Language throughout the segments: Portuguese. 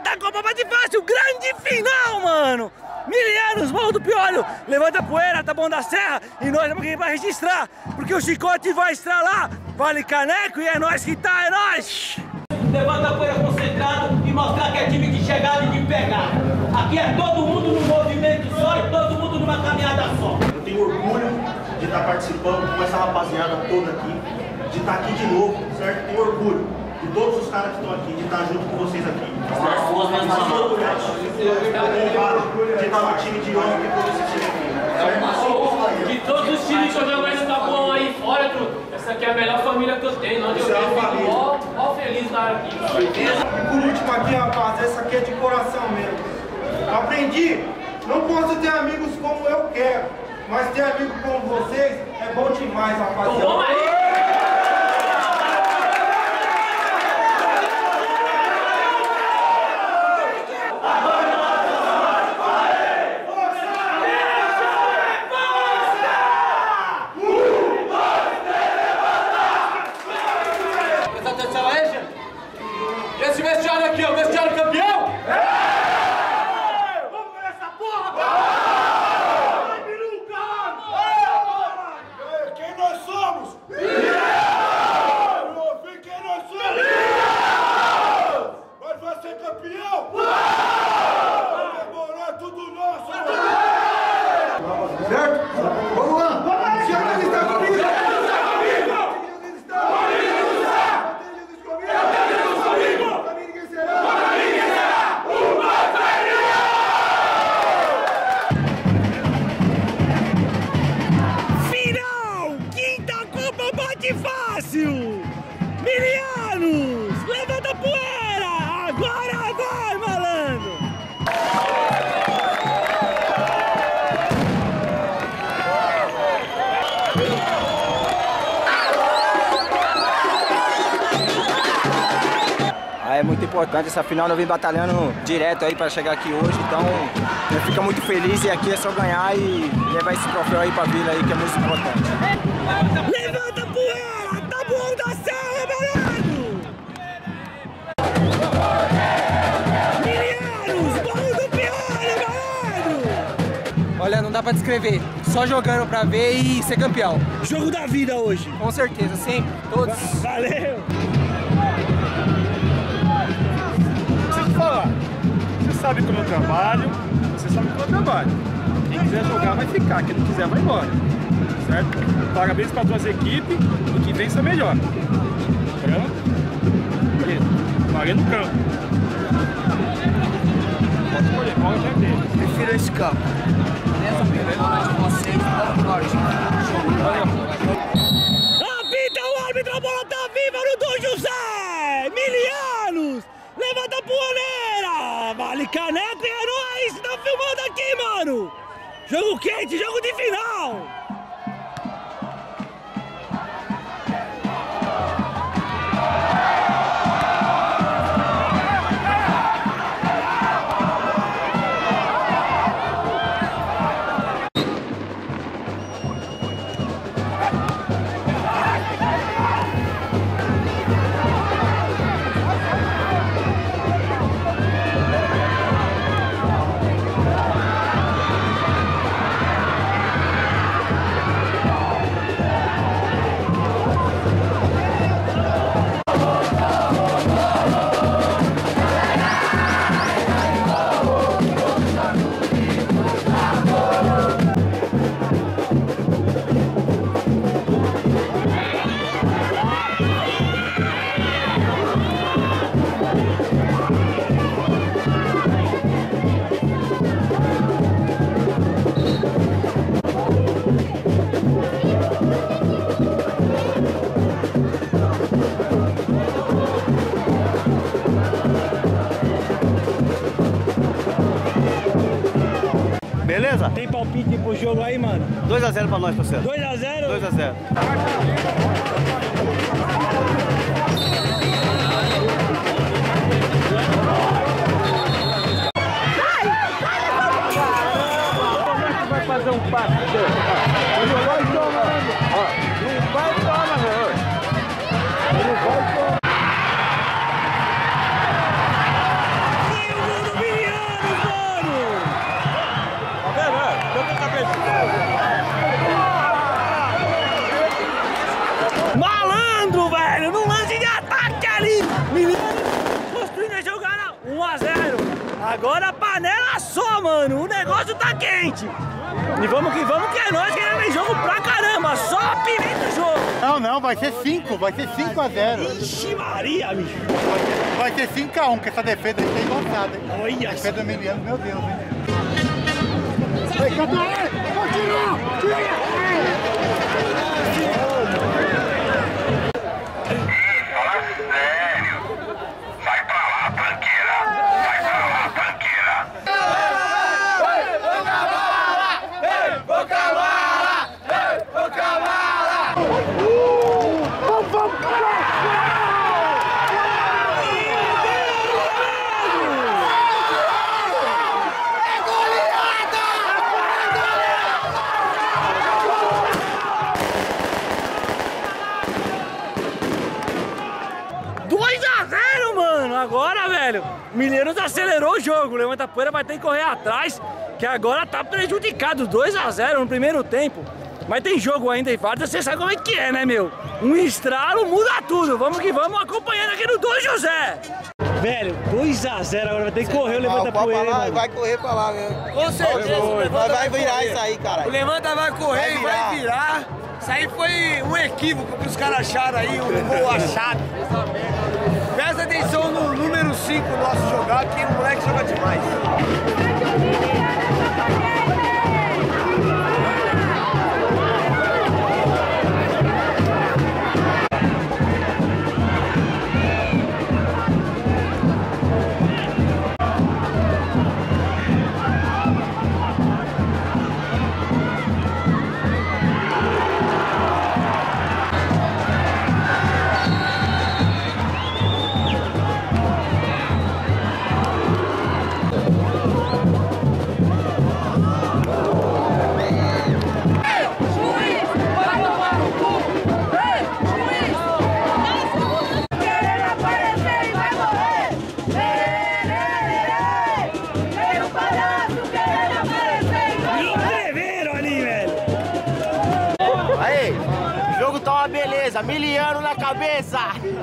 Quinta Copa Bate Fácil, grande final, mano! Milianos, Morro do Piolho, levanta poeira, tá bom da serra, e nós vamos aqui pra registrar, porque o chicote vai estralar, vale caneco e é nós que tá, é nós! Levanta a poeira concentrado e mostrar que é time de chegada e de pegar. Aqui é todo mundo num movimento só e todo mundo numa caminhada só. Eu tenho orgulho de estar participando com essa rapaziada toda aqui, de estar aqui de novo, certo? Tenho orgulho de todos os caras que estão aqui, de estar junto com vocês aqui. De estar no time de homem que todo esse time aqui. De todos os times que eu jogo esse tapão aí fora, truta. Essa aqui é a melhor família que eu tenho, onde eu fico mó feliz de estar aqui. E por último aqui, rapaz, essa aqui é de coração mesmo. Aprendi, não posso ter amigos como eu quero, mas ter amigos como vocês é bom demais, rapaziada. Esse vestiário aqui é o vestiário campeão? Vamos ver essa porra! Vai, Biruca! Quem nós somos? Quem nós somos? Nós vamos ser campeão! Demorou, é tudo nosso! Certo? Vamos lá! Se organizar comigo! Fácil! Milianos! Levanta a poeira! Agora vai, malandro! É muito importante essa final, eu vim batalhando direto aí para chegar aqui hoje, então eu fico muito feliz e aqui é só ganhar e levar esse troféu aí pra vila aí que é muito importante. Levanta a poeira! Tá bom da serra, malandro! Milianos! Morro do Piolho, malandro! Olha, não dá pra descrever, só jogando pra ver e ser campeão. Jogo da vida hoje! Com certeza, sempre, todos. Valeu! Você sabe como eu trabalho, você sabe como eu trabalho. Quem quiser jogar vai ficar, quem não quiser vai embora. Certo? Parabéns para as duas equipes e que vença melhor. Pronto? Parei no campo. Pode escolher, qual já é dele. Prefiro esse campo. Nessa primeira noite de vocês, vamos norte. Apita o árbitro, a bola tá viva no Dom José! Milianos! Levanta a poeira! Vale caneco e é nóis! Tá filmando aqui, mano! Jogo quente, jogo de final! Beleza? Tem palpite pro jogo aí, mano? 2 a 0 pra nós, parceiro. 2 a 0? 2 a 0. Vai fazer um passe. Não vai tomar, não vai tomar, não vai tomar. agora a panela só, mano. O negócio tá quente. E vamos que é nós queremos jogo pra caramba. Só pimenta o jogo. Não, vai ser 5. Vai ser 5 a 0. Ixi Maria, bicho. Vai ser 5 a 1, que essa defesa aí tá engonçada, hein? Olha. A defesa do Emiliano, meu Deus, hein? Vai, Catarina! Continua! Agora, velho, o Milhanos acelerou o jogo. O Levanta Poeira vai ter que correr atrás, que agora tá prejudicado. 2 a 0 no primeiro tempo. Mas tem jogo ainda em Varda, você sabe como é que é, né, meu? Um estralo muda tudo. Vamos que vamos acompanhando aqui no Dom José. Velho, 2 a 0 agora vai ter que correr o Levanta Poeira. Vai correr pra lá, né? Com certeza. O Levanta vai virar isso aí, cara. O Levanta vai correr e vai virar. Isso aí foi um equívoco que os caras acharam aí, um gol achado. Presta atenção no número 5 do nosso jogar, que o moleque joga demais. Beleza, Miliano na cabeça!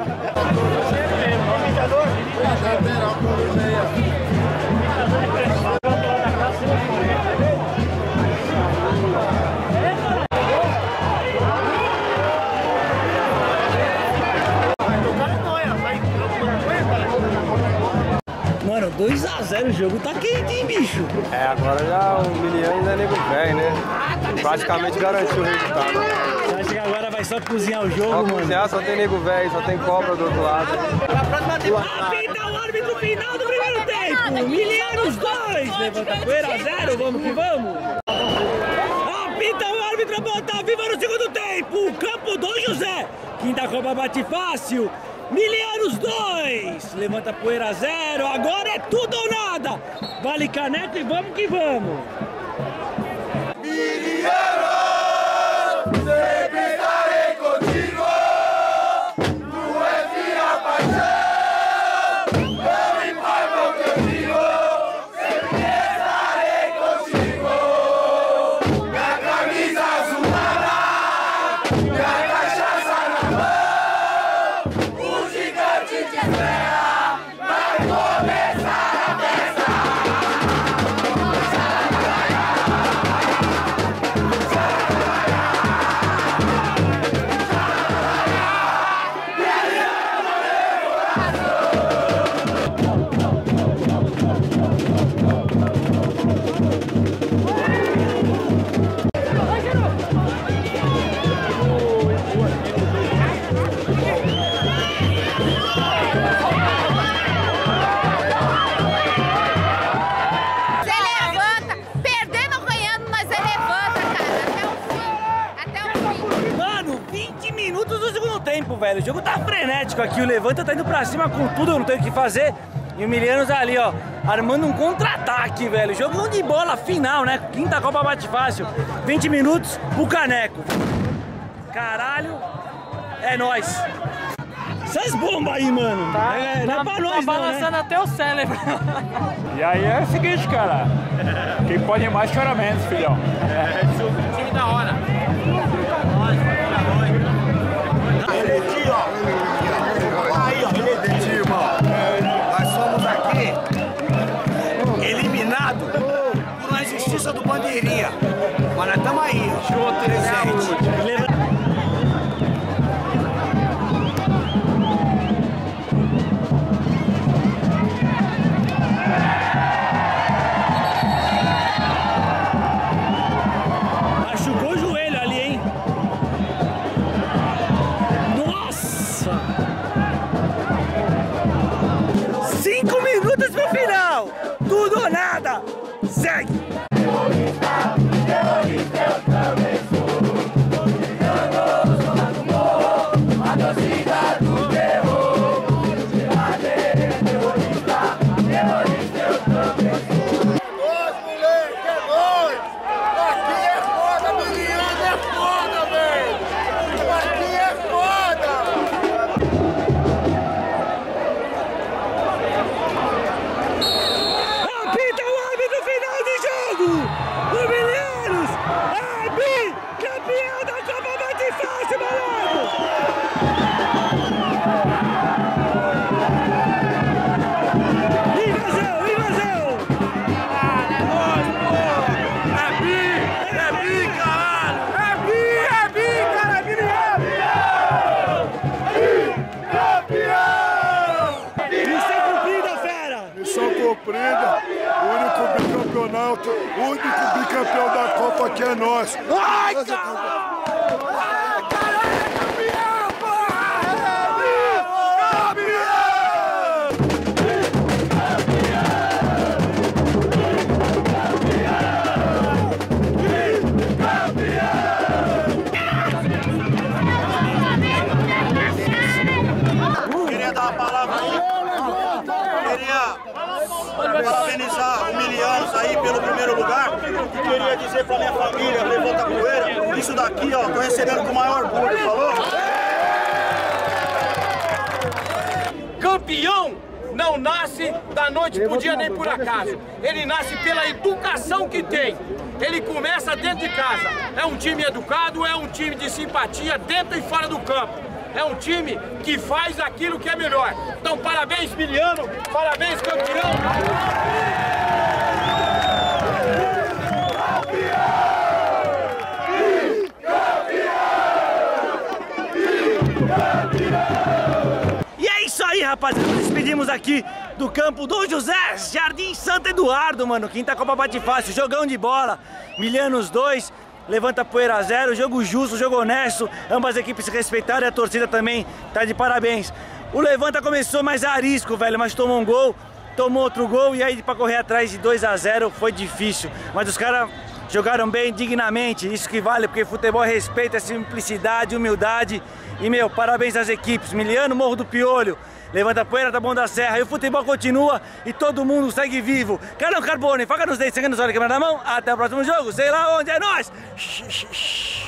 Mano, 2 a 0 o jogo tá quente, hein, bicho? É, agora já o Miliano ainda é nego velho, né? Praticamente garantiu o resultado. Você acha que agora vai só cozinhar o jogo, mano? Cozinhar, só tem nego velho, só tem cobra do outro lado. Apita o árbitro final do primeiro tempo! Milianos 2, Levanta Poeira 0, vamos que vamos! Apita o árbitro, Bota Viva no segundo tempo! Campo Dom José! Quinta Copa bate fácil! Milianos 2, Levanta Poeira 0, agora é tudo ou nada! Vale caneco e vamos que vamos! Miliano, sempre estarei contigo, tu és minha paixão, não importa o que eu digo, sempre estarei contigo, minha camisa azulada, minha cachaça na mão, o gigante te espera, vai começar a festa. Velho, o jogo tá frenético aqui, o Levanta tá indo pra cima com tudo, não tem o que fazer. E o Milianos ali, ó, armando um contra-ataque, velho. Jogão de bola final, né? Quinta Copa bate fácil. 20 minutos pro caneco. Caralho, é nóis. Essas bombas aí, mano. Tá, não é pra nós, tá balançando, né? Até o cérebro. E aí é o seguinte, cara. Quem pode mais chora menos, filhão. Time da hora. Eletinho, ó. Aí, ó. Eletinho, ó. Nós somos aqui justiça do Bandeirinha. Mas nós estamos aí, ó. Show, presente. Machucou o joelho ali, hein? Nossa! 5 minutos pro final! Tudo ou nada! Segue! O único bicampeão da Copa aqui é nós. Ai, cara! Queria dar uma palavra aí. Queria parabenizar o Milianos aí pelo primeiro lugar. E queria dizer pra minha família, Levanta Poeira, isso daqui, ó, tô recebendo com o maior orgulho, falou? Campeão não nasce da noite pro dia nem por acaso. Ele nasce pela educação que tem. Ele começa dentro de casa. É um time educado, é um time de simpatia dentro e fora do campo. É um time que faz aquilo que é melhor. Então, parabéns, Miliano. Parabéns, campeão. E é isso aí, rapaziada. Nos despedimos aqui do campo Dom José, Jardim Santo Eduardo, mano. Quinta Copa Bate Fácil, jogão de bola. Milianos 2, Levanta Poeira 0, jogo justo, jogo honesto. Ambas as equipes se respeitaram e a torcida também tá de parabéns. O Levanta começou mais arisco, velho, mas tomou um gol, tomou outro gol e aí pra correr atrás de 2 a 0 foi difícil. Mas os caras jogaram bem, dignamente, isso que vale, porque futebol é respeito, é simplicidade, humildade. E, meu, parabéns às equipes. Miliano, Morro do Piolho, Levanta Poeira, Taboão da Serra. E o futebol continua e todo mundo segue vivo. Carlão Carbone, faca nos dentes, sangue nos olhos, câmera na mão. Até o próximo jogo, sei lá onde é nóis!